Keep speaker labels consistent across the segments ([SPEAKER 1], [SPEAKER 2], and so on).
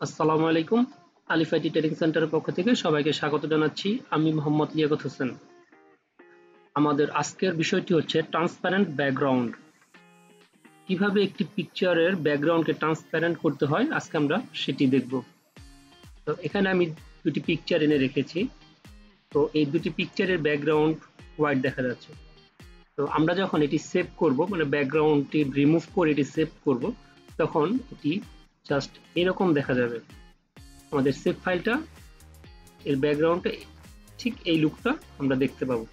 [SPEAKER 1] আসসালামু আলাইকুম। আলিফ IT training সেন্টারের পক্ষ থেকে সবাইকে স্বাগত জানাচ্ছি। আমি মোহাম্মদ লিয়াকত হোসেন। আমাদের আজকের বিষয়টি হচ্ছে ট্রান্সপারেন্ট ব্যাকগ্রাউন্ড। কিভাবে একটি পিকচারের ব্যাকগ্রাউন্ডকে ট্রান্সপারেন্ট করতে হয় আজকে আমরা সেটি দেখব। তো এখানে আমি দুটি পিকচার এনে রেখেছি। তো এই দুটি পিকচারের ব্যাকগ্রাউন্ড হোয়াইট দেখা যাচ্ছে। তো আমরা যখন এটি সেভ করব, মানে ব্যাকগ্রাউন্ডটি রিমুভ করে এটি সেভ করব, তখন এটি জাস্ট এরকম দেখা যাবে। আমাদের সেভ ফাইলটা এর ব্যাকগ্রাউন্ডটা ঠিক এই লুকটা আমরা দেখতে পাবো।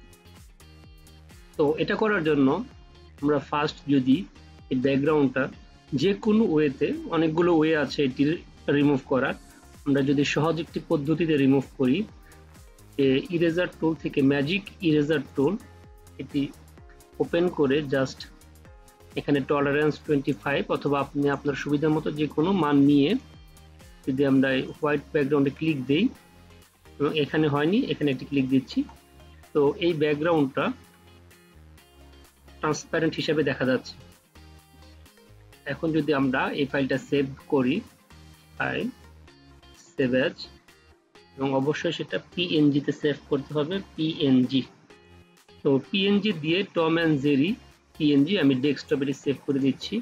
[SPEAKER 1] তো এটা করার জন্য আমরা ফার্স্ট যদি এই ব্যাকগ্রাউন্ডটা যে কোনো ওয়েতে, অনেকগুলো ওয়ে আছে এটি রিমুভ করার, আমরা যদি সহজ একটি পদ্ধতিতে রিমুভ করি, ইরেজার টুল থেকে ম্যাজিক ইরেজার টুল এটি ওপেন করে জাস্ট এখানে টলারেন্স 25 অথবা আপনি আপনার সুবিধা মতো যে কোনো মান নিয়ে যদি আমরা হোয়াইট ব্যাকগ্রাউন্ডে ক্লিক দিই, এবং এখানে হয়নি, এখানে একটি ক্লিক দিচ্ছি, তো এই ব্যাকগ্রাউন্ডটা ট্রান্সপারেন্ট হিসেবে দেখা যাচ্ছে। এখন যদি আমরা এই ফাইলটা সেভ করি, ফাইল সেভ অ্যাজ, এবং অবশ্যই সেটা পিএনজি তে সেভ করতে হবে, পিএনজি। তো পিএনজি দিয়ে টম অ্যান্ড জেরি পিএনজি আমি ডেস্কটপে সেভ করে দিচ্ছি।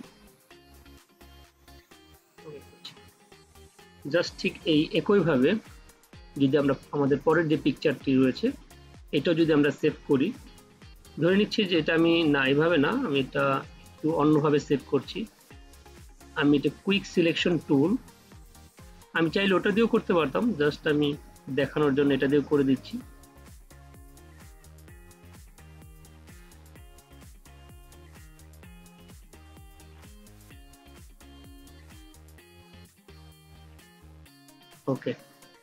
[SPEAKER 1] জাস্ট ঠিক এই একইভাবে যদি আমরা আমাদের পরের যে পিকচারটি রয়েছে এটাও যদি আমরা সেভ করি, ধরে নিচ্ছি যে এটা আমি না, এইভাবে না, আমি এটা একটু অন্যভাবে সেভ করছি। আমি এটা কুইক সিলেকশন টুল, আমি চাইলে ওটা দিয়েও করতে পারতাম, জাস্ট আমি দেখানোর জন্য এটা দিয়েও করে দিচ্ছি। ওকে,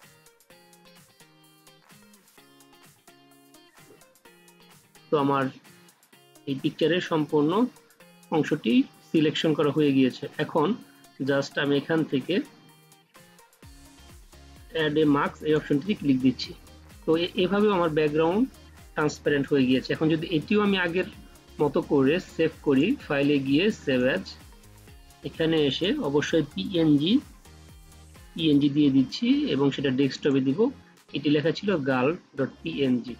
[SPEAKER 1] তো আমার এই পিকচারের সম্পূর্ণ অংশটি সিলেকশন করা হয়ে গিয়েছে। এখন জাস্ট আমি এখান থেকে অ্যাড এ মার্কস এই অপশনটি ক্লিক দিচ্ছি। তো এভাবেও আমার ব্যাকগ্রাউন্ড ট্রান্সপারেন্ট হয়ে গিয়েছে। এখন যদি এটিও আমি আগের মতো করে সেভ করি, ফাইলে গিয়ে সেভ অ্যাজ, এখানে এসে অবশ্যই পিএনজি দিয়ে দিচ্ছি এবং সেটা ডেস্কটপে দিব। এটি লেখা ছিল girl.png।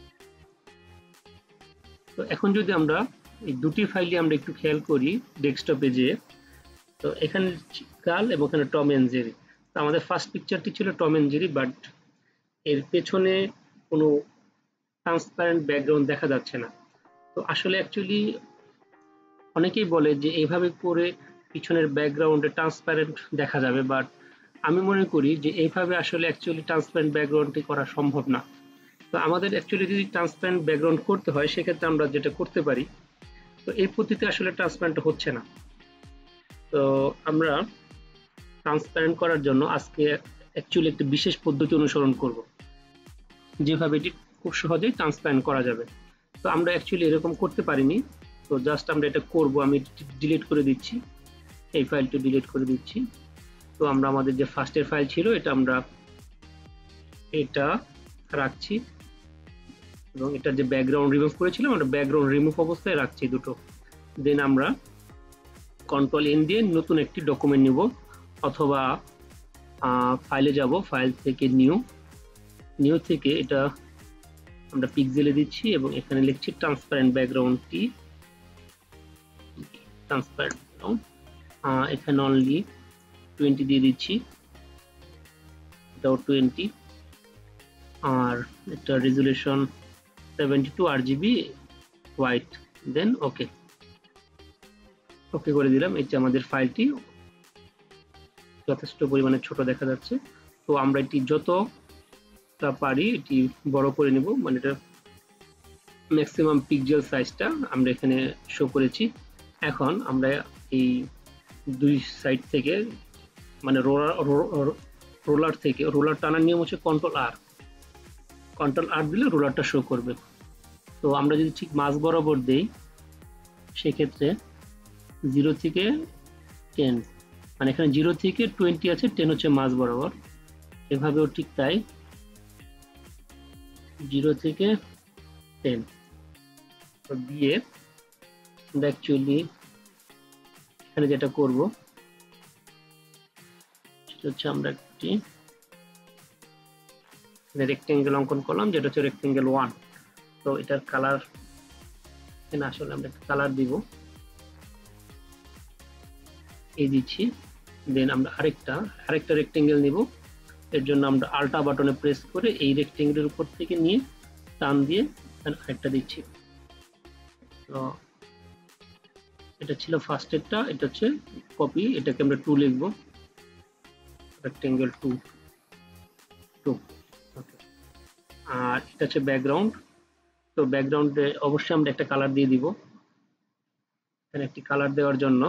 [SPEAKER 1] তো এখন যদি আমরা এই দুটি ফাইলে আমরা একটু খেয়াল করি ডেস্কটপে যেয়ে, তো এখানে গার্ল এবং এখানে টম এন্ড জেরি। তো আমাদের ফার্স্ট পিকচারটি ছিল টম এন্ড জেরি, বাট এর পেছনে কোনো ট্রান্সপারেন্ট ব্যাকগ্রাউন্ড দেখা যাচ্ছে না। তো আসলে অ্যাকচুয়ালি অনেকেই বলে যে এইভাবে করে পিছনের ব্যাকগ্রাউন্ডে ট্রান্সপারেন্ট দেখা যাবে, বাট আমি মনে করি যে এইভাবে আসলে অ্যাকচুয়ালি ট্রান্সপারেন্ট ব্যাকগ্রাউন্ডটি করা সম্ভব না। তো আমাদের অ্যাকচুয়ালি যদি ট্রান্সপারেন্ট ব্যাকগ্রাউন্ড করতে হয়, সেক্ষেত্রে আমরা যেটা করতে পারি, তো এই পদ্ধতিতে আসলে ট্রান্সপারেন্ট হচ্ছে না। তো আমরা ট্রান্সপারেন্ট করার জন্য আজকে অ্যাকচুয়ালি একটা বিশেষ পদ্ধতি অনুসরণ করব, যেভাবে এটি খুব সহজেই ট্রান্সপারেন্ট করা যাবে। তো আমরা অ্যাকচুয়ালি এরকম করতে পারিনি, তো জাস্ট আমরা এটা করব। আমি ডিলিট করে দিচ্ছি, এই ফাইলটি ডিলিট করে দিচ্ছি। তো আমরা আমাদের যে ফার্স্টের ফাইল ছিল এটা এটা রাখছি, এবং এটা যে ব্যাকগ্রাউন্ড রিমুভ করেছিলাম আমরা ব্যাকগ্রাউন্ড রিমুভ অবস্থায় রাখছি দুটো। দেন আমরা কন্ট্রোল এন দিয়ে নতুন একটি ডকুমেন্ট নিব, অথবা ফাইলে যাব, ফাইল থেকে নিউ থেকে এটা আমরা পিক্সেলে দিচ্ছি এবং এখানে লিখছি ট্রান্সপারেন্ট ব্যাকগ্রাউন্ডটি, ট্রান্সপারেন্ট ব্যাকগ্রাউন্ড, এখানে অনলি 20 দিয়ে দিচ্ছি, এটাও 20, আর এটা resolution 72 RGB white. Then okay করে দিলাম। এই যে আমাদের ফাইলটি যথেষ্ট পরিমাণে ছোট দেখা যাচ্ছে। তো আমরা এটি যতটা পারি এটি বড় করে নেব, মানে এটা ম্যাক্সিমাম পিক্সেল সাইজটা আমরা এখানে শো করেছি। এখন আমরা এই দুই সাইড থেকে, মানে রোলার টানার নিয়ম হচ্ছে কন্ট্রোল আর দিলে রোলারটা শো করবে। তো আমরা যদি ঠিক মাঝ বরাবর দেই, সেক্ষেত্রে 0 থেকে 10, মানে এখানে 0 থেকে 20 আছে, 10 হচ্ছে মাঝ বরাবর, এভাবেও ঠিক তাই, 0 থেকে 10 দিয়ে আমরা অ্যাকচুয়ালি এখানে যেটা করব হচ্ছে আমরা একটি রেক্টেঙ্গেল অঙ্কন করলাম, যেটা হচ্ছে রেক্টেঙ্গেল 1। তো এটার কালার এখানে আসলে আমরা একটা কালার দিব, এই দিচ্ছি। দেন আমরা আরেকটা রেক্টেঙ্গেল নিব। এর জন্য আমরা আল্টা বাটনে প্রেস করে এই রেক্টেঙ্গেলের উপর থেকে নিয়ে টান দিয়ে আরেকটা দিচ্ছি। তো এটা ছিল ফার্স্ট এরটা, এটা হচ্ছে কপি, এটাকে আমরা 2 লিখবো, রেক্টেঙ্গেল 2। ওকে, আর এটা হচ্ছে ব্যাকগ্রাউন্ড। তো ব্যাকগ্রাউন্ডে অবশ্যই আমরা একটা কালার দিয়ে দিব। এখানে একটি কালার দেওয়ার জন্য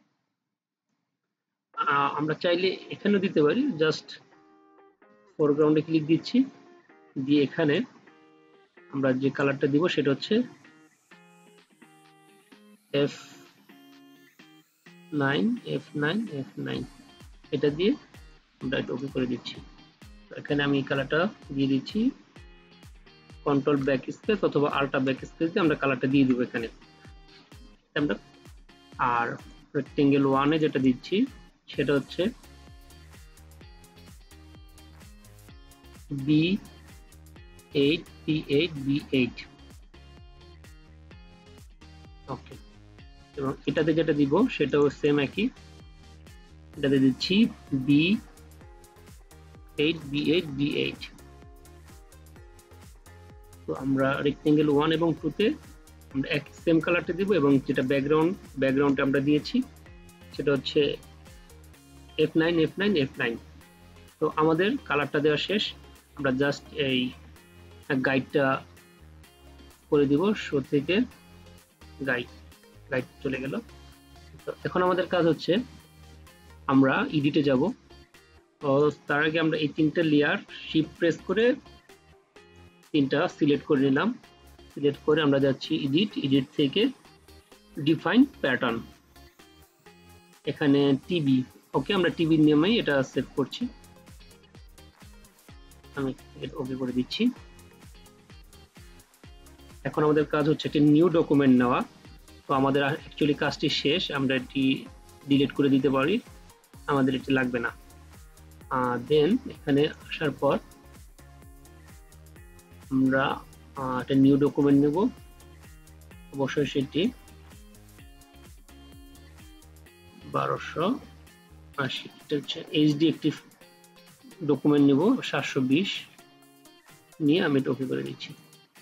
[SPEAKER 1] আমরা চাইলে এখানেও দিতে পারি, জাস্ট ফোরগ্রাউন্ডে ক্লিক দিচ্ছি, দিয়ে এখানে আমরা যে কালারটা দিব সেটা হচ্ছে F9 এটা দিয়ে আমরা এটা ওকে করে দিচ্ছি। এখানে আমি কালারটা দিয়ে দিচ্ছি, কন্ট্রোল ব্যাক স্পেস অথবা আল্টা ব্যাক স্পেস দিয়ে আমরা কালারটা দিয়ে দিব এখানে আমরা। আর রেক্টেঙ্গেল 1 এ যেটা দিচ্ছি সেটা হচ্ছে B8 ওকে। এবং এটাতে যেটা দিব সেটাও সেম একই, এটাতে দিচ্ছি B8। তো আমরা রেক্টেঙ্গেল 1 এবং 2 তে আমরা এক সেম কালারটা দিব, এবং যেটা ব্যাকগ্রাউন্ডে আমরা দিয়েছি সেটা হচ্ছে F9। তো আমাদের কালারটা দেওয়া শেষ। আমরা জাস্ট এই গাইডটা করে দিব, শো থেকে গাইড চলে গেল। তো এখন আমাদের কাজ হচ্ছে আমরা এডিটে যাব। তো তার আগে আমরা এই 3টা লেয়ার শিফট প্রেস করে 3টা সিলেক্ট করে নিলাম। সিলেক্ট করে আমরা যাচ্ছি এডিট থেকে ডিফাইন প্যাটার্ন, এখানে টিবি। ওকে, আমরা টিবির নিয়মেই এটা সেভ করছি, আমি ওকে করে দিচ্ছি। এখন আমাদের কাজ হচ্ছে একটি নিউ ডকুমেন্ট নেওয়া। তো আমাদের অ্যাকচুয়ালি কাজটি শেষ, আমরা এটি ডিলিট করে দিতে পারি, আমাদের এটি লাগবে না। দেন এখানে আসার পর আমরা একটা নিউ ডকুমেন্ট নেব, অবশ্যই সেটি 1280, এটা হচ্ছে এইচডি একটি ডকুমেন্ট নেব 720 নিয়ে আমি এটা ওকে করে দিচ্ছি।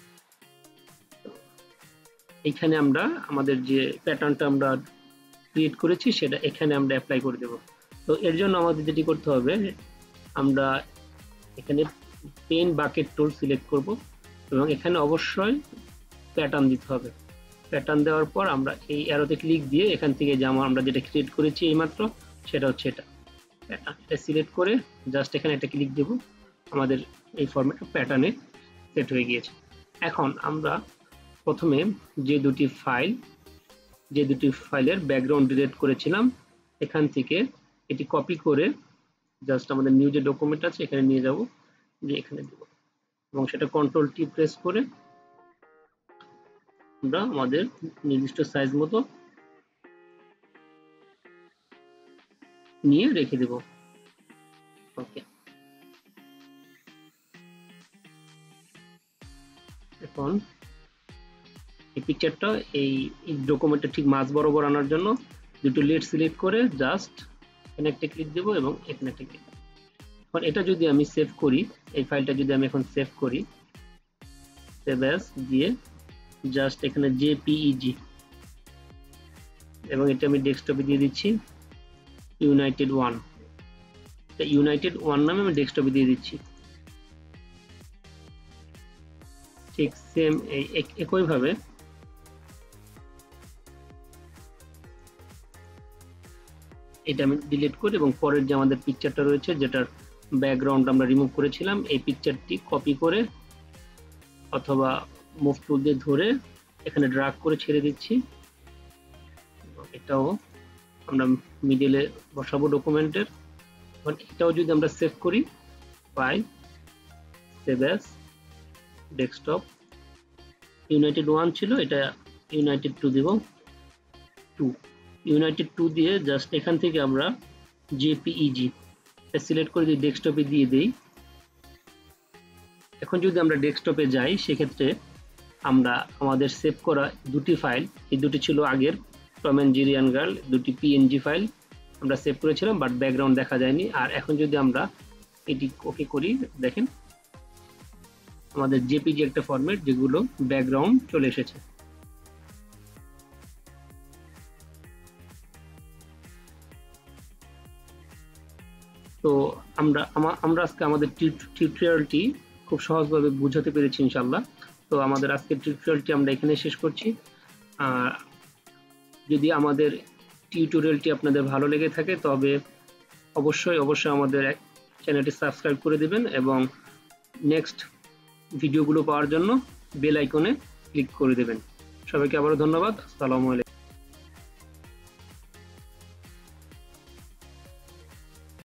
[SPEAKER 1] এখানে আমরা আমাদের যে প্যাটার্নটা আমরা ক্রিয়েট করেছি সেটা এখানে আমরা অ্যাপ্লাই করে দেব। তো এর জন্য আমাদের যেটি করতে হবে, আমরা এখানে পেন বাকেট টুল সিলেক্ট করব এবং এখানে অবশ্যই প্যাটার্ন দিতে হবে। প্যাটার্ন দেওয়ার পর আমরা এই অ্যারোতে ক্লিক দিয়ে এখান থেকে যেমন আমরা যেটা ক্রিয়েট করেছি এইমাত্র সেটা হচ্ছে এটা সিলেক্ট করে জাস্ট এখানে একটা ক্লিক দেব, আমাদের এই ফরম্যাট প্যাটার্নে সেট হয়ে গিয়েছে। এখন আমরা প্রথমে যে দুটি ফাইলের ব্যাকগ্রাউন্ড ডিলিট করেছিলাম এখান থেকে এটি কপি করে জাস্ট আমাদের নিউ যে ডকুমেন্ট আছে এখানে নিয়ে যাব, যে এখানে দেব এবং সেটা কন্ট্রোল টি প্রেস করে আমরা আমাদের নির্দিষ্ট সাইজ মতো নিয়ে রেখে দেব। ওকে, এখন এই পিকচারটা এই ডকুমেন্টটা ঠিক মাঝ বরাবর আনার জন্য দুটো লেড সিলেক্ট করে জাস্ট এখানে একটা ক্লিক দেব এবং এখানে একটা ক্লিক। এখন এটা যদি আমি সেভ করি, এই ফাইলটা যদি আমি এখন সেভ করি, সেভ অ্যাজ দিয়ে জাস্ট এখানে জেপিইজি এবং এটা আমি ডেস্কটপে দিয়ে দিচ্ছি ইউনাইটেড 1 নামে আমি ডেস্কটপে দিয়ে দিচ্ছি। ঠিক সেম একইভাবে এটা আমি ডিলিট করি এবং পরের যে আমাদের পিকচারটা রয়েছে যেটার ব্যাকগ্রাউন্ড আমরা রিমুভ করেছিলাম এই পিকচারটি কপি করে অথবা মুভ টুল দিয়ে ধরে এখানে ড্র্যাগ করে ছেড়ে দিচ্ছি। এটাও আমরা মিডলে বসাবো ডকুমেন্টের। এখন এটাও যদি আমরা সেভ করি, file save as desktop, united 1 ছিল, এটা ইউনাইটেড 2 দিব, ইউনাইটেড 2 দিয়ে জাস্ট এখান থেকে আমরা জেপিইজি সিলেক্ট করে যদি ডেস্কটপে দিয়ে দেই, এখন যদি আমরা ডেস্কটপে যাই সেক্ষেত্রে আমরা আমাদের সেভ করা দুটি ফাইল, এই দুটি ছিল আগের Tom and Jerry and girl দুটি পিএনজি ফাইল আমরা সেভ করেছিলাম, বাট ব্যাকগ্রাউন্ড দেখা যায়নি। আর এখন যদি আমরা এটি ওকে করি, দেখেন আমাদের জেপিজি একটা ফরম্যাট যেগুলো ব্যাকগ্রাউন্ড চলে এসেছে। তো আমরা আজকে আমাদের টিউটোরিয়ালটি খুব সহজভাবে বুঝাতে পেরেছি ইনশাআল্লাহ। তো আমাদের আজকের টিউটোরিয়ালটি আমরা এখানে শেষ করছি। যদি আমাদের টিউটোরিয়ালটি আপনাদের ভালো লেগে থাকে তবে অবশ্যই আমাদের চ্যানেলটি সাবস্ক্রাইব করে দিবেন এবং নেক্সট ভিডিওগুলো পাওয়ার জন্য বেল আইকনে ক্লিক করে দেবেন। সবাইকে আবারও ধন্যবাদ। আসসালামু আলাইকুম।